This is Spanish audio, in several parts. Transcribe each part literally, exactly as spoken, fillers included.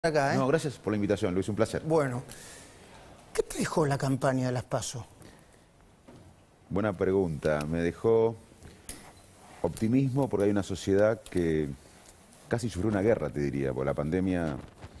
Acá, ¿eh? No, gracias por la invitación, Luis, un placer. Bueno, ¿qué te dejó la campaña de las PASO? Buena pregunta. Me dejó optimismo porque hay una sociedad que casi sufrió una guerra, te diría, porque la pandemia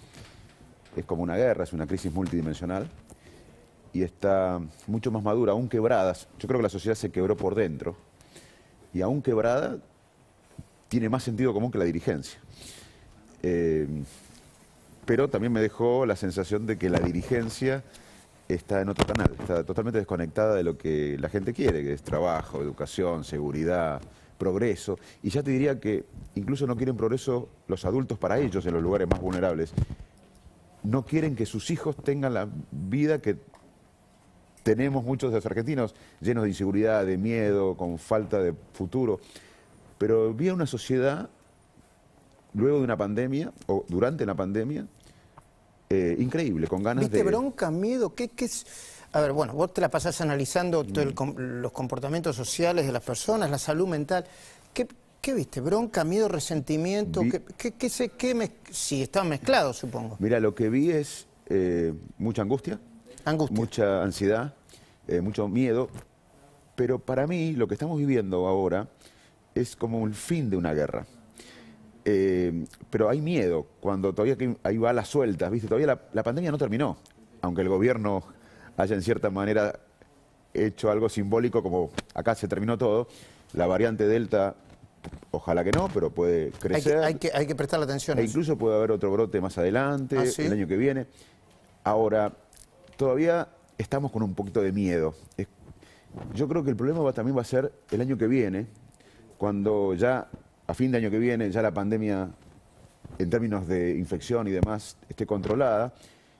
es como una guerra, es una crisis multidimensional y está mucho más madura, aún quebrada. Yo creo que la sociedad se quebró por dentro y aún quebrada tiene más sentido común que la dirigencia. Eh, pero también me dejó la sensación de que la dirigencia está en otro canal, está totalmente desconectada de lo que la gente quiere, que es trabajo, educación, seguridad, progreso. Y ya te diría que incluso no quieren progreso los adultos para ellos en los lugares más vulnerables. No quieren que sus hijos tengan la vida que tenemos muchos de los argentinos, llenos de inseguridad, de miedo, con falta de futuro. Pero vi a una sociedad, luego de una pandemia, o durante la pandemia, eh, increíble, con ganas ¿Viste de... bronca, miedo? ¿Qué, qué es? A ver, bueno, vos te la pasás analizando todo el, los comportamientos sociales de las personas, la salud mental. ¿Qué, qué viste? ¿Bronca, miedo, resentimiento? Vi... ¿Qué, qué, qué, se, qué mez... Si están mezclados, supongo. Mira, lo que vi es eh, mucha angustia, angustia, mucha ansiedad, eh, mucho miedo, pero para mí lo que estamos viviendo ahora es como el fin de una guerra. Eh, pero hay miedo cuando todavía hay balas sueltas, ¿viste? Todavía la, la pandemia no terminó, aunque el gobierno haya en cierta manera hecho algo simbólico como acá se terminó todo. La variante Delta, ojalá que no, pero puede crecer. Hay que, hay que, hay que prestarle atención. E incluso puede haber otro brote más adelante, ¿Ah, sí? el año que viene. Ahora, todavía estamos con un poquito de miedo. Es, yo creo que el problema va, también va a ser el año que viene, cuando ya a fin de año que viene ya la pandemia en términos de infección y demás esté controlada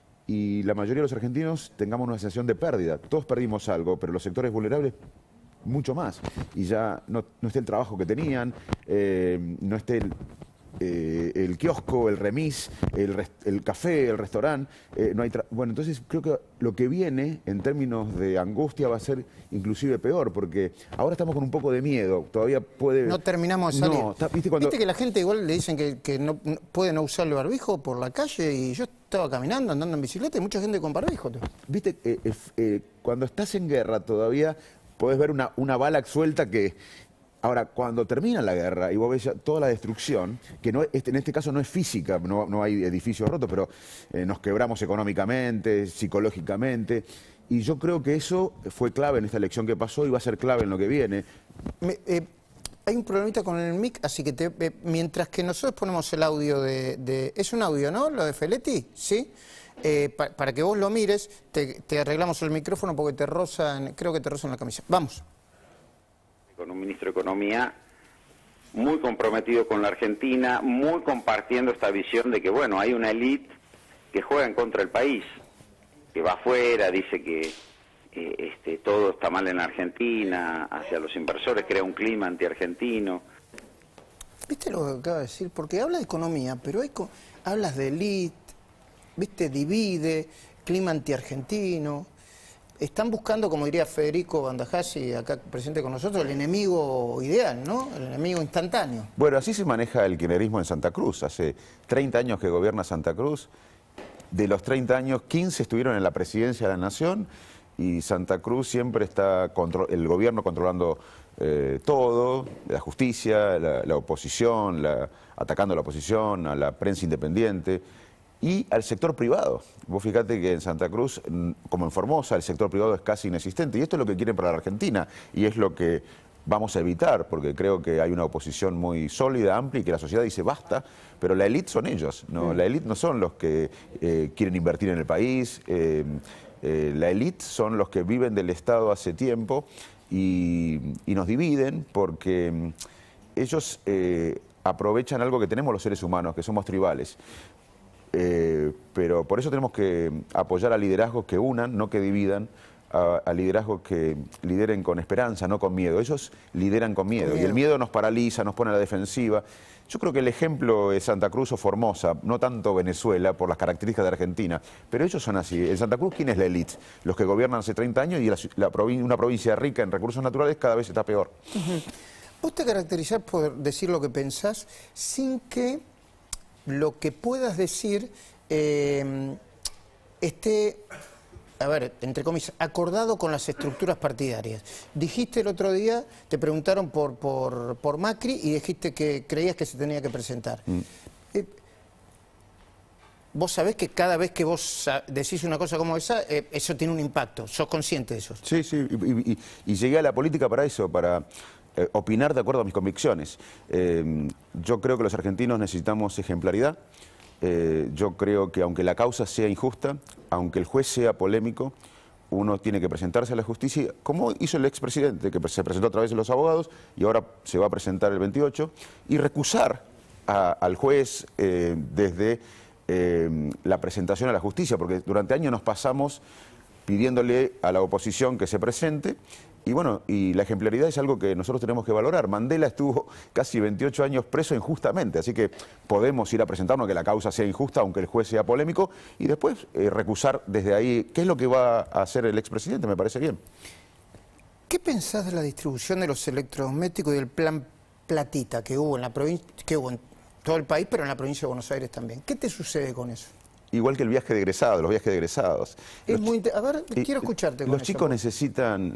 y la mayoría de los argentinos tengamos una sensación de pérdida. Todos perdimos algo, pero los sectores vulnerables mucho más. Y ya no, no esté el trabajo que tenían, eh, no esté el, eh, el kiosco, el remis, el, rest, el café, el restaurante. Eh, no hay bueno, entonces creo que lo que viene en términos de angustia va a ser inclusive peor, porque ahora estamos con un poco de miedo. Todavía puede... No terminamos de salir. No, está, ¿viste, cuando... ¿Viste que la gente igual le dicen que, que no, no puede no usar el barbijo por la calle? Y yo estaba caminando, andando en bicicleta y mucha gente con barbijo. Viste, eh, eh, eh, cuando estás en guerra todavía podés ver una, una bala suelta que... Ahora, cuando termina la guerra y vos ves toda la destrucción, que no, este, en este caso no es física, no, no hay edificios rotos, pero eh, nos quebramos económicamente, psicológicamente, y yo creo que eso fue clave en esta elección que pasó y va a ser clave en lo que viene. Me, eh, hay un problemita con el mic, así que te, eh, mientras que nosotros ponemos el audio de, de... Es un audio, ¿no? Lo de Feletti, ¿sí? Eh, pa, para que vos lo mires, te, te arreglamos el micrófono porque te roza, en, creo que te roza en la camisa. Vamos. Con un ministro de Economía muy comprometido con la Argentina, muy compartiendo esta visión de que, bueno, hay una élite que juega en contra del país, que va afuera, dice que eh, este, todo está mal en la Argentina, hacia los inversores, crea un clima anti-argentino. ¿Viste lo que acaba de decir? Porque habla de economía, pero hay hablas de élite, ¿viste? Divide, clima anti-argentino. Están buscando, como diría Federico Bandajasi, acá presente con nosotros, el enemigo ideal, ¿no? El enemigo instantáneo. Bueno, así se maneja el kirchnerismo en Santa Cruz. Hace treinta años que gobierna Santa Cruz. De los treinta años, quince estuvieron en la presidencia de la Nación y Santa Cruz siempre está, el gobierno controlando eh, todo, la justicia, la, la oposición, la, atacando a la oposición, a la prensa independiente y al sector privado. Vos fíjate que en Santa Cruz, como en Formosa, el sector privado es casi inexistente. Y esto es lo que quieren para la Argentina y es lo que vamos a evitar, porque creo que hay una oposición muy sólida, amplia, y que la sociedad dice basta, pero la élite son ellos, ¿no? Sí. La élite no son los que eh, quieren invertir en el país, eh, eh, la élite son los que viven del Estado hace tiempo y, y nos dividen porque ellos eh, aprovechan algo que tenemos los seres humanos, que somos tribales. Eh, pero por eso tenemos que apoyar a liderazgos que unan, no que dividan, a, a liderazgos que lideren con esperanza, no con miedo. Ellos lideran con miedo, con miedo y el miedo nos paraliza, nos pone a la defensiva. Yo creo que el ejemplo es Santa Cruz o Formosa, no tanto Venezuela por las características de Argentina, pero ellos son así. En Santa Cruz, ¿quién es la élite? Los que gobiernan hace treinta años y la, la provin una provincia rica en recursos naturales cada vez está peor. Uh-huh. Vos te caracterizás por decir lo que pensás sin que lo que puedas decir eh, esté, a ver, entre comillas, acordado con las estructuras partidarias. Dijiste el otro día, te preguntaron por, por, por Macri y dijiste que creías que se tenía que presentar. Mm. Eh, vos sabés que cada vez que vos decís una cosa como esa, eh, eso tiene un impacto. ¿Sos consciente de eso? Sí, sí, y, y, y llegué a la política para eso, para eh, opinar de acuerdo a mis convicciones. Eh, yo creo que los argentinos necesitamos ejemplaridad. Eh, yo creo que aunque la causa sea injusta, aunque el juez sea polémico, uno tiene que presentarse a la justicia, como hizo el expresidente, que se presentó a través de los abogados y ahora se va a presentar el veintiocho, y recusar a, al juez eh, desde eh, la presentación a la justicia, porque durante años nos pasamos pidiéndole a la oposición que se presente. Y bueno, y la ejemplaridad es algo que nosotros tenemos que valorar. Mandela estuvo casi veintiocho años preso injustamente, así que podemos ir a presentarnos que la causa sea injusta, aunque el juez sea polémico, y después eh, recusar desde ahí. ¿Qué es lo que va a hacer el expresidente? Me parece bien. ¿Qué pensás de la distribución de los electrodomésticos y del plan Platita que hubo en la provincia, que hubo en todo el país, pero en la provincia de Buenos Aires también? ¿Qué te sucede con eso? Igual que el viaje de egresados, los viajes de egresados. Es muy a ver, quiero escucharte con Los chicos necesitan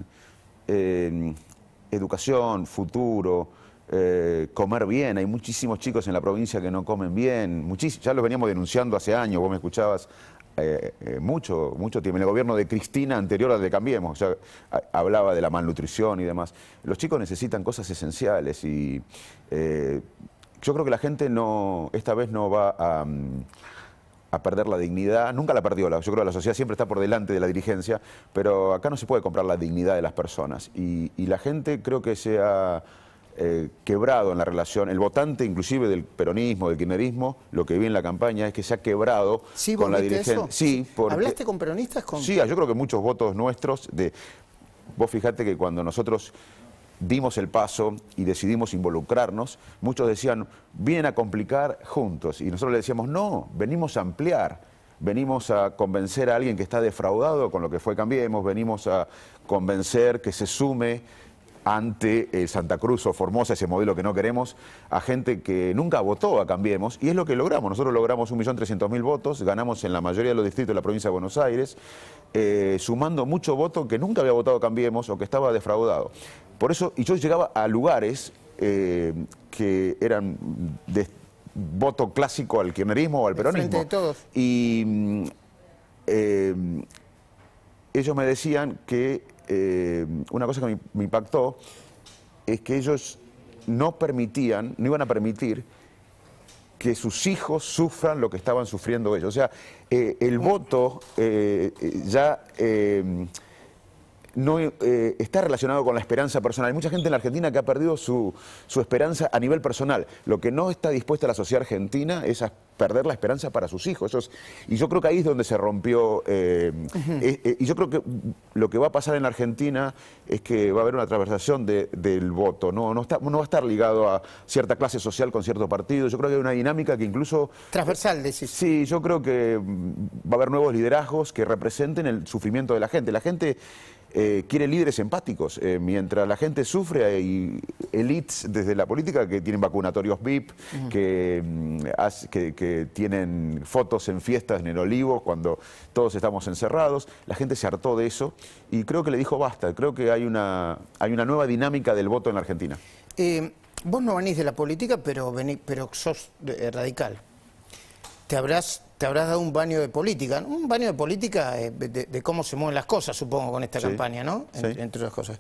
Eh, educación, futuro, eh, comer bien. Hay muchísimos chicos en la provincia que no comen bien, muchísimos, ya los veníamos denunciando hace años, vos me escuchabas eh, eh, mucho, mucho tiempo. En el gobierno de Cristina, anterior al de Cambiemos, ya a, hablaba de la malnutrición y demás. Los chicos necesitan cosas esenciales y eh, yo creo que la gente no, esta vez no va a... Um, a perder la dignidad, nunca la perdió, yo creo que la sociedad siempre está por delante de la dirigencia, pero acá no se puede comprar la dignidad de las personas y, y la gente creo que se ha eh, quebrado en la relación, el votante inclusive del peronismo, del kirchnerismo, lo que vi en la campaña es que se ha quebrado ¿Sí, con la dirigencia. Sí, porque, ¿hablaste con peronistas? Con... Sí, yo creo que muchos votos nuestros, de, vos fijate que cuando nosotros dimos el paso y decidimos involucrarnos, muchos decían, vienen a complicar juntos. Y nosotros le decíamos, no, venimos a ampliar, venimos a convencer a alguien que está defraudado con lo que fue Cambiemos, venimos a convencer que se sume ante eh, Santa Cruz o Formosa, ese modelo que no queremos, a gente que nunca votó a Cambiemos, y es lo que logramos. Nosotros logramos un millón trescientos mil votos, ganamos en la mayoría de los distritos de la provincia de Buenos Aires, eh, sumando mucho voto que nunca había votado Cambiemos o que estaba defraudado. Por eso, y yo llegaba a lugares eh, que eran de voto clásico al kirchnerismo o al peronismo. Frente de todos. Y eh, ellos me decían que eh, una cosa que me, me impactó es que ellos no permitían, no iban a permitir que sus hijos sufran lo que estaban sufriendo ellos. O sea, eh, el voto eh, ya... Eh, no eh, está relacionado con la esperanza personal. Hay mucha gente en la Argentina que ha perdido su, su esperanza a nivel personal. Lo que no está dispuesta la sociedad argentina es a perder la esperanza para sus hijos. Eso es, y yo creo que ahí es donde se rompió. Eh, uh-huh. eh, eh, y yo creo que lo que va a pasar en la Argentina es que va a haber una transversación de, del voto. No, no, está, no va a estar ligado a cierta clase social con cierto partido. Yo creo que hay una dinámica que incluso... Transversal, decís. Sí, yo creo que va a haber nuevos liderazgos que representen el sufrimiento de la gente. La gente... Eh, quiere líderes empáticos. Eh, mientras la gente sufre, hay elites desde la política que tienen vacunatorios V I P, uh-huh. que, que, que tienen fotos en fiestas en el Olivos cuando todos estamos encerrados. La gente se hartó de eso y creo que le dijo basta. Creo que hay una, hay una nueva dinámica del voto en la Argentina. Eh, vos no venís de la política, pero, venís, pero sos eh, radical. Te habrás, te habrás dado un baño de política, ¿no? Un baño de política eh, de, de cómo se mueven las cosas, supongo, con esta sí. campaña, ¿no? En, sí. Entre otras cosas.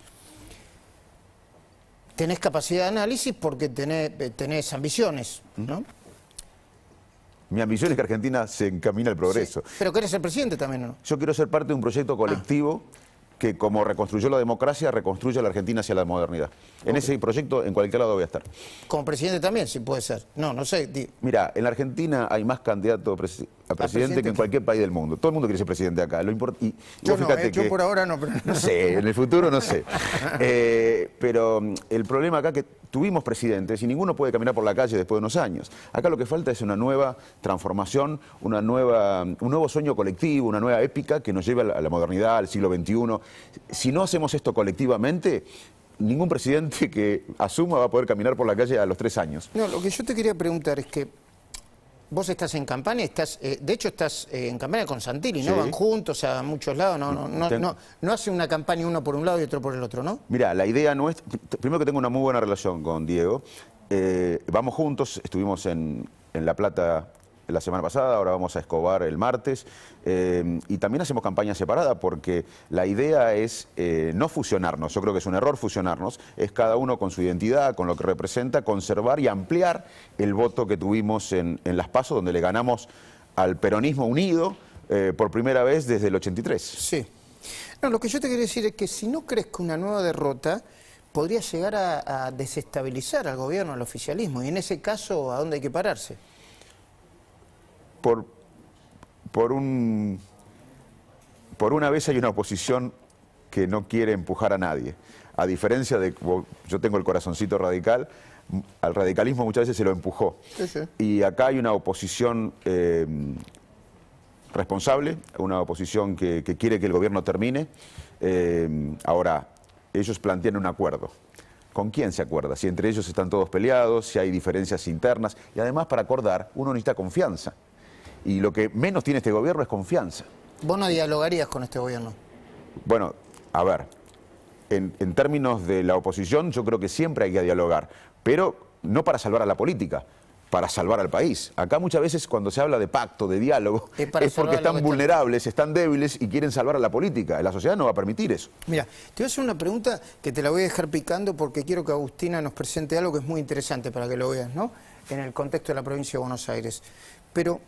Tenés capacidad de análisis porque tenés, tenés ambiciones, ¿no? Mi ambición es que Argentina se encamina al progreso. Sí. Pero querés ser presidente también, ¿o no? Yo quiero ser parte de un proyecto colectivo ah. que, como reconstruyó la democracia, reconstruye a la Argentina hacia la modernidad. En okay. ese proyecto, en cualquier lado voy a estar. Como presidente también, sí puede ser. No, no sé. Mira, en la Argentina hay más candidatos a, presi a presidente, presidente que en cualquier país del mundo. Todo el mundo quiere ser presidente acá. Lo import y, y yo no, eh, que, yo por ahora no. Pero... No sé, en el futuro no sé. eh, pero el problema acá es que tuvimos presidentes y ninguno puede caminar por la calle después de unos años. Acá lo que falta es una nueva transformación, una nueva, un nuevo sueño colectivo, una nueva épica que nos lleve a la, a la modernidad, al siglo veintiuno. Si no hacemos esto colectivamente, ningún presidente que asuma va a poder caminar por la calle a los tres años. No, lo que yo te quería preguntar es que vos estás en campaña, estás, eh, de hecho estás eh, en campaña con Santilli, ¿no? Sí. Van juntos a muchos lados, no, no, no, Ten... no, no hace una campaña uno por un lado y otro por el otro, ¿no? Mira, la idea no es... Primero que tengo una muy buena relación con Diego. Eh, vamos juntos, estuvimos en, en La Plata la semana pasada, ahora vamos a Escobar el martes, eh, y también hacemos campaña separada porque la idea es eh, no fusionarnos, yo creo que es un error fusionarnos, es cada uno con su identidad, con lo que representa, conservar y ampliar el voto que tuvimos en, en Las PASO, donde le ganamos al peronismo unido eh, por primera vez desde el ochenta y tres. Sí. No, lo que yo te quería decir es que si no crees que una nueva derrota podría llegar a, a desestabilizar al gobierno, al oficialismo, y en ese caso, ¿a dónde hay que pararse? Por, por, un, por una vez hay una oposición que no quiere empujar a nadie. A diferencia de, yo tengo el corazoncito radical, al radicalismo muchas veces se lo empujó. Sí, sí. Y acá hay una oposición eh, responsable, una oposición que, que quiere que el gobierno termine. Eh, ahora, ellos plantean un acuerdo. ¿Con quién se acuerda? Si entre ellos están todos peleados, si hay diferencias internas. Y además, para acordar, uno necesita confianza. Y lo que menos tiene este gobierno es confianza. ¿Vos no dialogarías con este gobierno? Bueno, a ver, en, en términos de la oposición yo creo que siempre hay que dialogar, pero no para salvar a la política, para salvar al país. Acá muchas veces cuando se habla de pacto, de diálogo, es, es porque están vulnerables, están débiles y quieren salvar a la política. La sociedad no va a permitir eso. Mira, te voy a hacer una pregunta que te la voy a dejar picando porque quiero que Agustina nos presente algo que es muy interesante para que lo veas, ¿no? En el contexto de la provincia de Buenos Aires. Pero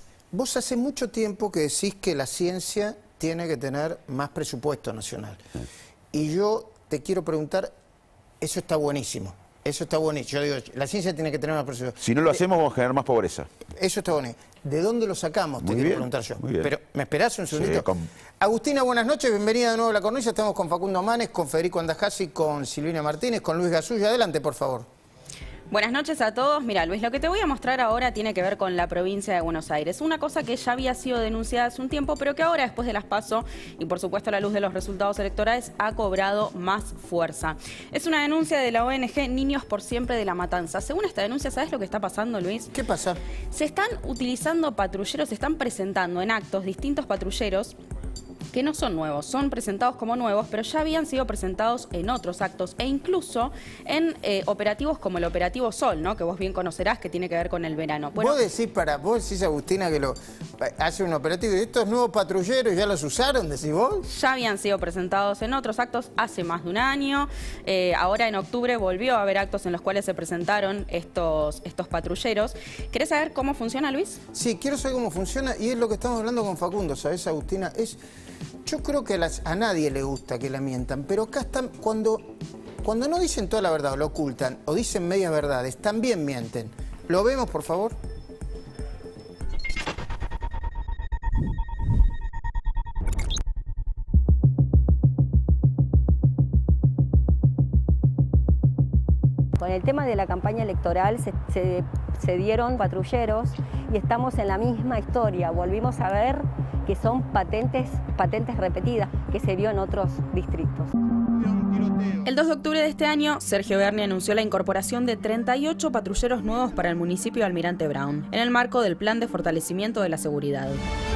vos hace mucho tiempo que decís que la ciencia tiene que tener más presupuesto nacional. Sí. Y yo te quiero preguntar, eso está buenísimo, eso está buenísimo. Yo digo, la ciencia tiene que tener más presupuesto. Si no lo hacemos vamos a generar más pobreza. Eso está bonito. ¿De dónde lo sacamos? Te muy quiero bien, preguntar yo. Muy bien. Pero, ¿me esperás un segundito? Sí, con... Agustina, buenas noches, bienvenida de nuevo a La Cornisa. Estamos con Facundo Manes, con Federico Andajasi, con Silvina Martínez, con Luis Gasulla. Adelante, por favor. Buenas noches a todos. Mira, Luis, lo que te voy a mostrar ahora tiene que ver con la provincia de Buenos Aires. Una cosa que ya había sido denunciada hace un tiempo, pero que ahora, después de las PASO y por supuesto a la luz de los resultados electorales, ha cobrado más fuerza. Es una denuncia de la O N G Niños por Siempre de La Matanza. Según esta denuncia, ¿sabes lo que está pasando, Luis? ¿Qué pasa? Se están utilizando patrulleros, se están presentando en actos distintos patrulleros que no son nuevos, son presentados como nuevos, pero ya habían sido presentados en otros actos e incluso en eh, operativos como el Operativo Sol, ¿no? Que vos bien conocerás, que tiene que ver con el verano. Bueno, vos decís, para, vos decís, Agustina, que lo hace un operativo y estos nuevos patrulleros ya los usaron, decís vos. Ya habían sido presentados en otros actos hace más de un año. Eh, ahora en octubre volvió a haber actos en los cuales se presentaron estos, estos patrulleros. ¿Querés saber cómo funciona, Luis? Sí, quiero saber cómo funciona y es lo que estamos hablando con Facundo, ¿sabés, Agustina? Es... Yo creo que a, las, a nadie le gusta que la mientan, pero acá están, cuando, cuando no dicen toda la verdad o lo ocultan, o dicen medias verdades, también mienten. ¿Lo vemos, por favor? Con el tema de la campaña electoral se, se, se dieron patrulleros y estamos en la misma historia. Volvimos a ver que son patentes, patentes repetidas que se vio en otros distritos. El dos de octubre de este año, Sergio Berni anunció la incorporación de treinta y ocho patrulleros nuevos para el municipio de Almirante Brown, en el marco del Plan de Fortalecimiento de la Seguridad.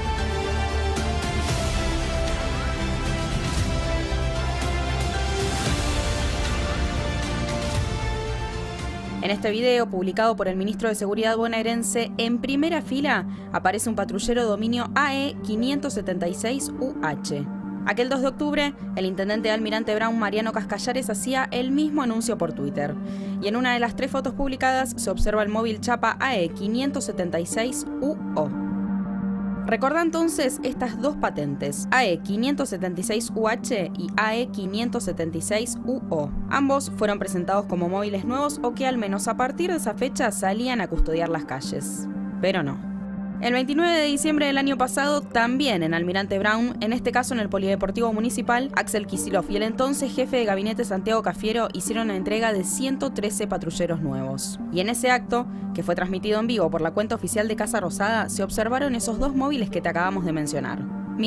En este video, publicado por el ministro de Seguridad bonaerense, en primera fila aparece un patrullero dominio A E quinientos setenta y seis U H. Aquel dos de octubre, el intendente de Almirante Brown, Mariano Cascallares, hacía el mismo anuncio por Twitter. Y en una de las tres fotos publicadas se observa el móvil chapa A E quinientos setenta y seis U O. Recordá entonces estas dos patentes, A E quinientos setenta y seis U H y A E quinientos setenta y seis U O. Ambos fueron presentados como móviles nuevos o que al menos a partir de esa fecha salían a custodiar las calles. Pero no. El veintinueve de diciembre del año pasado, también en Almirante Brown, en este caso en el Polideportivo Municipal, Axel Kicillof y el entonces jefe de gabinete Santiago Cafiero hicieron la entrega de ciento trece patrulleros nuevos. Y en ese acto, que fue transmitido en vivo por la cuenta oficial de Casa Rosada, se observaron esos dos móviles que te acabamos de mencionar. Mira,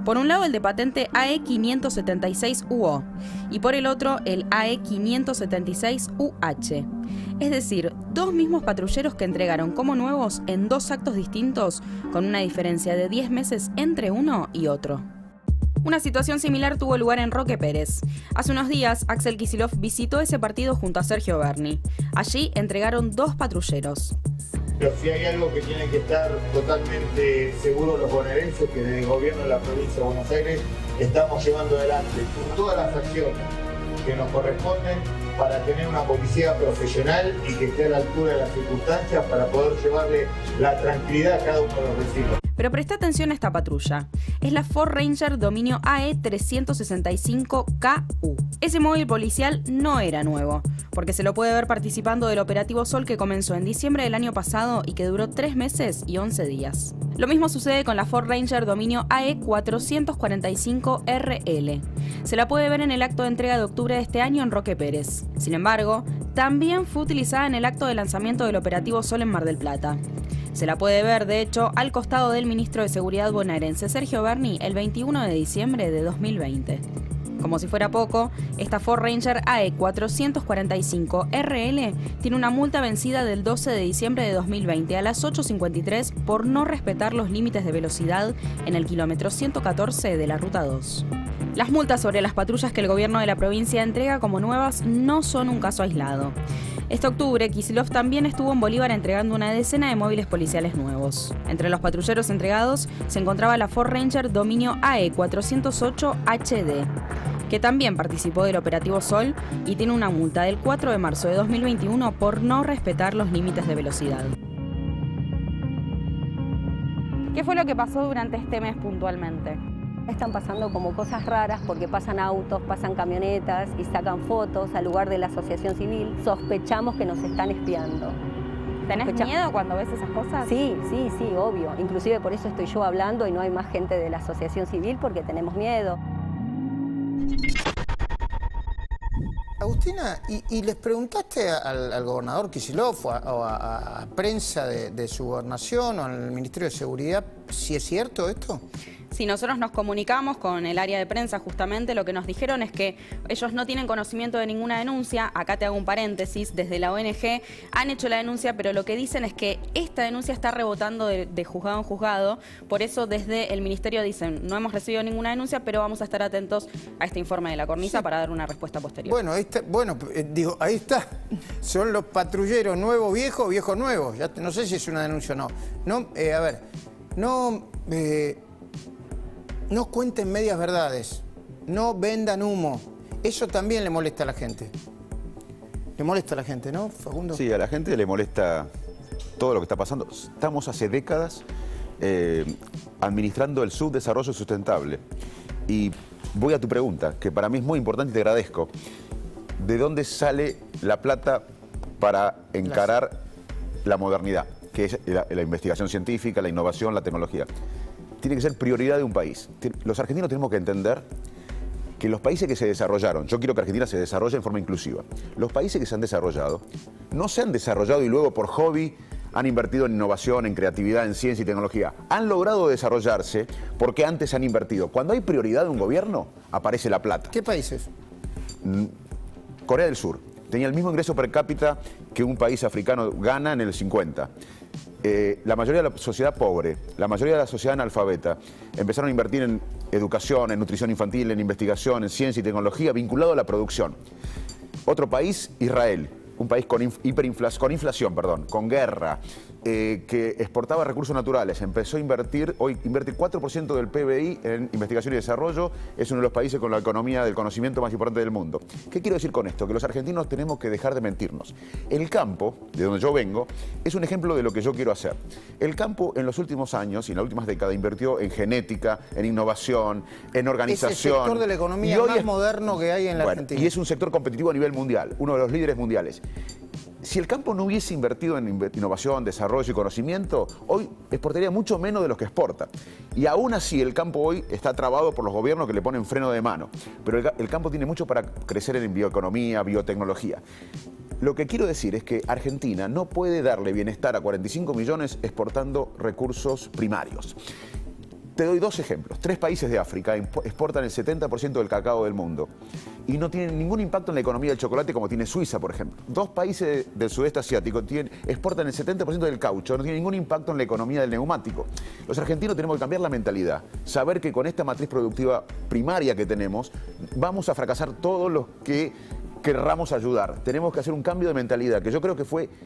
Por un lado el de patente A E quinientos setenta y seis U O y por el otro el A E quinientos setenta y seis U H. Es decir, dos mismos patrulleros que entregaron como nuevos en dos actos distintos con una diferencia de diez meses entre uno y otro. Una situación similar tuvo lugar en Roque Pérez. Hace unos días, Axel Kicillof visitó ese partido junto a Sergio Berni. Allí entregaron dos patrulleros. Pero si hay algo que tienen que estar totalmente seguros los bonaerenses, que desde el gobierno de la provincia de Buenos Aires estamos llevando adelante todas las acciones que nos corresponden para tener una policía profesional y que esté a la altura de las circunstancias para poder llevarle la tranquilidad a cada uno de los vecinos. Pero presta atención a esta patrulla. Es la Ford Ranger dominio A E trescientos sesenta y cinco K U. Ese móvil policial no era nuevo, porque se lo puede ver participando del operativo Sol que comenzó en diciembre del año pasado y que duró tres meses y once días. Lo mismo sucede con la Ford Ranger dominio A E cuatrocientos cuarenta y cinco R L. Se la puede ver en el acto de entrega de octubre de este año en Roque Pérez. Sin embargo, también fue utilizada en el acto de lanzamiento del operativo Sol en Mar del Plata. Se la puede ver, de hecho, al costado del ministro de Seguridad bonaerense Sergio Berni el veintiuno de diciembre de dos mil veinte. Como si fuera poco, esta Ford Ranger A E cuatrocientos cuarenta y cinco R L tiene una multa vencida del doce de diciembre de dos mil veinte a las ocho cincuenta y tres por no respetar los límites de velocidad en el kilómetro ciento catorce de la Ruta dos. Las multas sobre las patrullas que el gobierno de la provincia entrega como nuevas no son un caso aislado. Este octubre, Kicillof también estuvo en Bolívar entregando una decena de móviles policiales nuevos. Entre los patrulleros entregados se encontraba la Ford Ranger dominio A E cuatrocientos ocho H D, que también participó del operativo Sol y tiene una multa del cuatro de marzo de dos mil veintiuno por no respetar los límites de velocidad. ¿Qué fue lo que pasó durante este mes puntualmente? Están pasando como cosas raras porque pasan autos, pasan camionetas y sacan fotos al lugar de la asociación civil. Sospechamos que nos están espiando. ¿Tenés Sospecha- miedo cuando ves esas cosas? Sí, sí, sí, obvio. Inclusive por eso estoy yo hablando y no hay más gente de la asociación civil porque tenemos miedo. Agustina, ¿y, y les preguntaste al, al gobernador Kicillof o a, o a- a prensa de, de su gobernación o al Ministerio de Seguridad si es cierto esto? Si nosotros nos comunicamos con el área de prensa justamente, lo que nos dijeron es que ellos no tienen conocimiento de ninguna denuncia. Acá te hago un paréntesis, desde la O N G han hecho la denuncia, pero lo que dicen es que esta denuncia está rebotando de, de juzgado en juzgado. Por eso desde el ministerio dicen, no hemos recibido ninguna denuncia, pero vamos a estar atentos a este informe de la cornisa sí. para dar una respuesta posterior. Bueno, ahí está, bueno, eh, digo, ahí está. Son los patrulleros nuevos, viejos, viejos nuevos. Ya, no sé si es una denuncia o no. No, eh, a ver, no... Eh, No cuenten medias verdades, no vendan humo. Eso también le molesta a la gente. Le molesta a la gente, ¿no, Facundo? Sí, a la gente le molesta todo lo que está pasando. Estamos hace décadas eh, administrando el subdesarrollo sustentable. Y voy a tu pregunta, que para mí es muy importante y te agradezco. ¿De dónde sale la plata para encarar la modernidad? Que es la, la investigación científica, la innovación, la tecnología. Tiene que ser prioridad de un país. Los argentinos tenemos que entender que los países que se desarrollaron, yo quiero que Argentina se desarrolle en forma inclusiva, los países que se han desarrollado no se han desarrollado y luego por hobby han invertido en innovación, en creatividad, en ciencia y tecnología. Han logrado desarrollarse porque antes han invertido. Cuando hay prioridad de un gobierno, aparece la plata. ¿Qué países? Corea del Sur tenía el mismo ingreso per cápita que un país africano gana en el cincuenta. Eh, la mayoría de la sociedad pobre, la mayoría de la sociedad analfabeta, empezaron a invertir en educación, en nutrición infantil, en investigación, en ciencia y tecnología, vinculado a la producción. Otro país, Israel, un país con, hiperinflación, con inflación, perdón, con guerra, eh, que exportaba recursos naturales, empezó a invertir, hoy invierte cuatro por ciento del P B I en investigación y desarrollo, es uno de los países con la economía del conocimiento más importante del mundo. ¿Qué quiero decir con esto? Que los argentinos tenemos que dejar de mentirnos. El campo, de donde yo vengo, es un ejemplo de lo que yo quiero hacer. El campo en los últimos años y en las últimas décadas invirtió en genética, en innovación, en organización. Es el sector de la economía más es, moderno que hay en la bueno, Argentina. Y es un sector competitivo a nivel mundial, uno de los líderes mundiales. Si el campo no hubiese invertido en innovación, desarrollo y conocimiento, hoy exportaría mucho menos de lo que exporta. Y aún así el campo hoy está trabado por los gobiernos que le ponen freno de mano. Pero el, el campo tiene mucho para crecer en bioeconomía, biotecnología. Lo que quiero decir es que Argentina no puede darle bienestar a cuarenta y cinco millones exportando recursos primarios. Te doy dos ejemplos. Tres países de África exportan el setenta por ciento del cacao del mundo y no tienen ningún impacto en la economía del chocolate como tiene Suiza, por ejemplo. Dos países del sudeste asiático tienen, exportan el setenta por ciento del caucho, no tiene ningún impacto en la economía del neumático. Los argentinos tenemos que cambiar la mentalidad, saber que con esta matriz productiva primaria que tenemos, vamos a fracasar todos los que querramos ayudar. Tenemos que hacer un cambio de mentalidad, que yo creo que fue...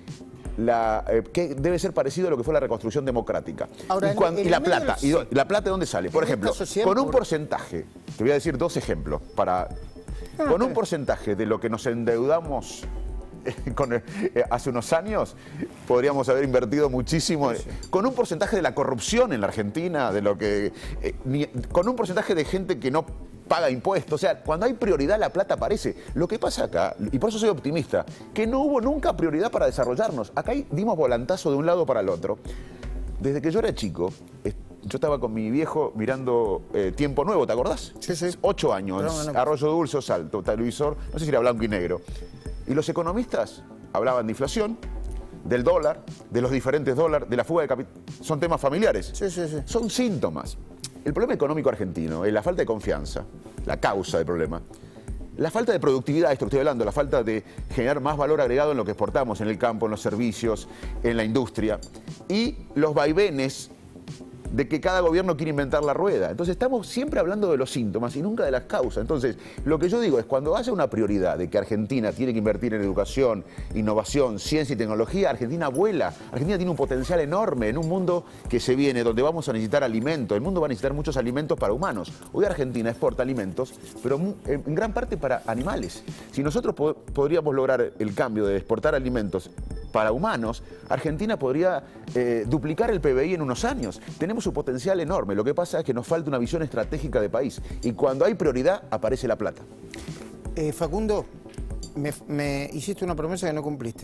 La, eh, que debe ser parecido a lo que fue la reconstrucción democrática. Ahora, y, cuando, en, en y la plata, los... y ¿la plata de dónde sale? Por ejemplo, con un por... porcentaje, te voy a decir dos ejemplos, para, ah, con un porcentaje de lo que nos endeudamos eh, con, eh, hace unos años, podríamos haber invertido muchísimo, sí, sí. Con un porcentaje de la corrupción en la Argentina, de lo que, eh, ni, con un porcentaje de gente que no paga impuestos, o sea, cuando hay prioridad la plata aparece. Lo que pasa acá, y por eso soy optimista, que no hubo nunca prioridad para desarrollarnos. Acá dimos volantazo de un lado para el otro. Desde que yo era chico, yo estaba con mi viejo mirando eh, Tiempo Nuevo, ¿te acordás? Sí, sí. Ocho años, no, no, no. Arroyo Dulce o Salto, televisor, no sé si era blanco y negro. Y los economistas hablaban de inflación, del dólar, de los diferentes dólares, de la fuga de capital. Son temas familiares. Sí, sí, sí. Son síntomas. El problema económico argentino es la falta de confianza, la causa del problema. La falta de productividad, esto estoy hablando, la falta de generar más valor agregado en lo que exportamos, en el campo, en los servicios, en la industria. Y los vaivenes de que cada gobierno quiere inventar la rueda. Entonces estamos siempre hablando de los síntomas y nunca de las causas. Entonces, lo que yo digo es, cuando haya una prioridad de que Argentina tiene que invertir en educación, innovación, ciencia y tecnología, Argentina vuela. Argentina tiene un potencial enorme en un mundo que se viene, donde vamos a necesitar alimentos. El mundo va a necesitar muchos alimentos para humanos. Hoy Argentina exporta alimentos, pero en gran parte para animales. Si nosotros po- podríamos lograr el cambio de exportar alimentos para humanos, Argentina podría eh, duplicar el P B I en unos años. Tenemos un potencial enorme. Lo que pasa es que nos falta una visión estratégica de país. Y cuando hay prioridad, aparece la plata. Eh, Facundo, me, me hiciste una promesa que no cumpliste.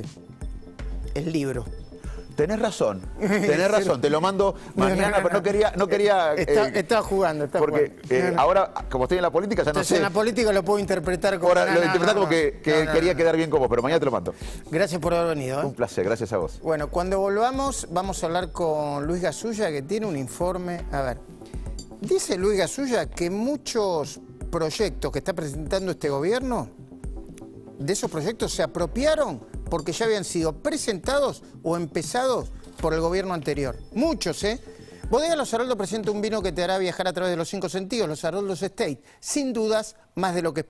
El libro. Tenés razón, tenés razón, te lo mando mañana, no, no, no, pero no quería... No quería está, eh, estaba jugando, estaba porque, jugando. Porque eh, ahora, como estoy en la política, ya Entonces, no sé... en la política lo puedo interpretar como... Ahora no, lo no, interpretar no, como que, que no, no, quería no. quedar bien con vos, pero mañana te lo mando. Gracias por haber venido. ¿eh? Un placer, gracias a vos. Bueno, cuando volvamos vamos a hablar con Luis Gasulla, que tiene un informe. A ver, dice Luis Gasulla que muchos proyectos que está presentando este gobierno, de esos proyectos se apropiaron porque ya habían sido presentados o empezados por el gobierno anterior. Muchos, ¿eh? Bodega Los Haroldos presenta un vino que te hará viajar a través de los cinco sentidos, Los Haroldos Estate. Sin dudas, más de lo que